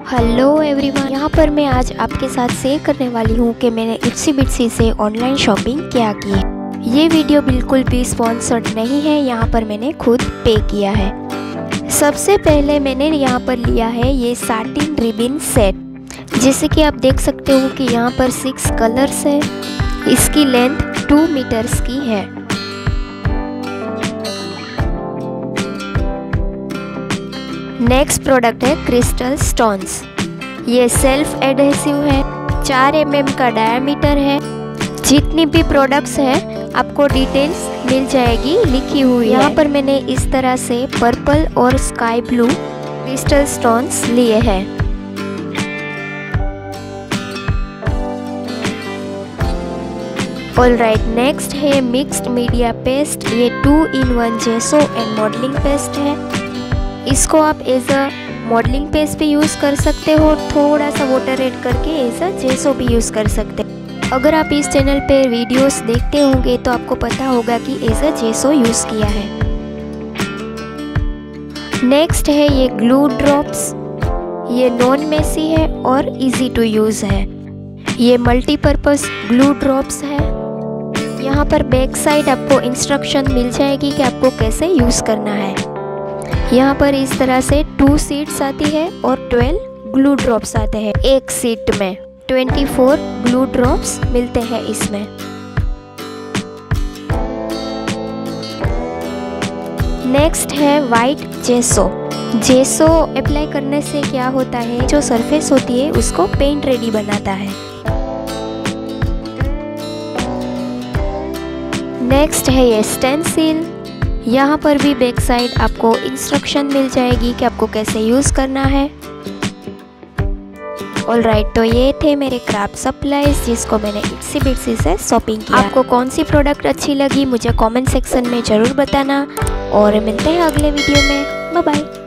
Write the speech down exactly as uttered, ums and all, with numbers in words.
Hello everyone, यहाँ पर मैं आज आपके साथ शेयर करने वाली हूँ कि मैंने इट्सी बिट्सी से ऑनलाइन शॉपिंग क्या की है। ये वीडियो बिल्कुल भी स्पॉन्सर्ड नहीं है, यहाँ पर मैंने खुद पे किया है। सबसे पहले मैंने यहाँ पर लिया है ये साटिन रिबन सेट। जैसे कि आप देख सकते हो कि यहाँ पर सिक्स कलर्स है। इसकी लेंथ टू मीटर्स की है। नेक्स्ट प्रोडक्ट है क्रिस्टल स्टोन्स। ये सेल्फ एडहेसिव है, चार एम एम का डायमीटर है। जितनी भी प्रोडक्ट्स है आपको डिटेल्स मिल जाएगी लिखी हुई है। यहाँ पर मैंने इस तरह से पर्पल और स्काई ब्लू क्रिस्टल स्टोन्स लिए हैं। ऑलराइट, नेक्स्ट है मिक्स्ड मीडिया पेस्ट। ये two in one gesso and modelling paste है। इसको आप एज अ मॉडलिंग पेस्ट भी यूज़ कर सकते हो, थोड़ा सा वाटर ऐड करके एज अ जेसो भी यूज़ कर सकते हो। अगर आप इस चैनल पे वीडियोस देखते होंगे तो आपको पता होगा कि एज अ जेसो यूज़ किया है। नेक्स्ट है ये ग्लू ड्रॉप्स। ये नॉन मेसी है और इजी टू यूज़ है। ये मल्टीपर्पज़ ग्लू ड्रॉप्स है। यहाँ पर बैक साइड आपको इंस्ट्रक्शन मिल जाएगी कि आपको कैसे यूज़ करना है। यहाँ पर इस तरह से टू सीट्स आती है और ट्वेल्व ग्लू ड्रॉप्स आते हैं। एक सीट में ट्वेंटी फोर ग्लू ड्रॉप्स मिलते हैं इसमें। नेक्स्ट है वाइट जेसो। जेसो अप्लाई करने से क्या होता है, जो सरफेस होती है उसको पेंट रेडी बनाता है। नेक्स्ट है ये स्टेंसिल। यहाँ पर भी बैक साइड आपको इंस्ट्रक्शन मिल जाएगी कि आपको कैसे यूज़ करना है। ऑलराइट, तो ये थे मेरे क्राफ्ट सप्लाईज जिसको मैंने इट्सी बिट्सी से शॉपिंग किया। आपको कौन सी प्रोडक्ट अच्छी लगी मुझे कमेंट सेक्शन में ज़रूर बताना और मिलते हैं अगले वीडियो में। Bye bye.